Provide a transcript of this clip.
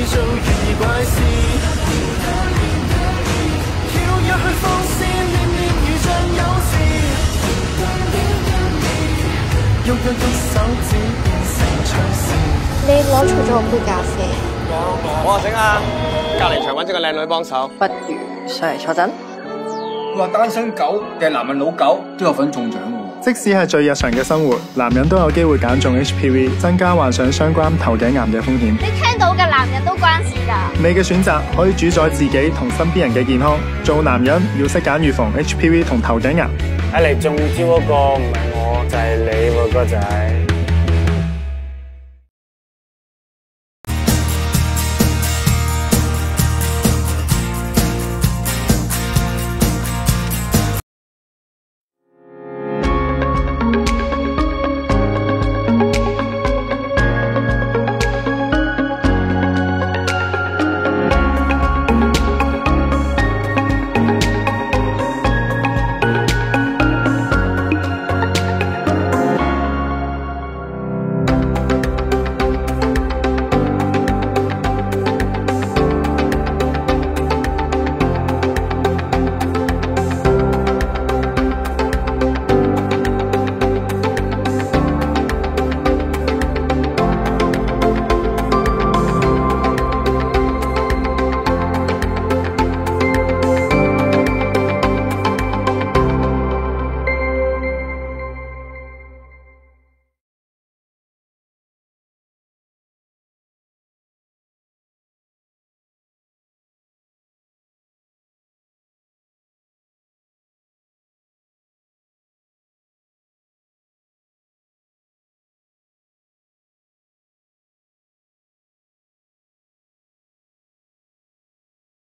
做懸疑怪事。跳躍去放肆，念念如像有時。喐一喐手指變成隨時。 你攞錯咗我杯咖啡。 我話醒啊，隔離場揾咗個靚女幫手。 不如上嚟坐陣。 話單身狗定男人老狗都有份中獎喎。 即使係最日常嘅生活，男人都有機會揀中 HPV， 增加患上相關頭頸癌嘅風險。 你聽到嘅男人都關事㗎。 你嘅選擇可以主宰自己同身邊人嘅健康。做男人要識揀預防 HPV 同頭頸癌。 睇嚟中招嗰個唔係我，就係你喎，哥仔。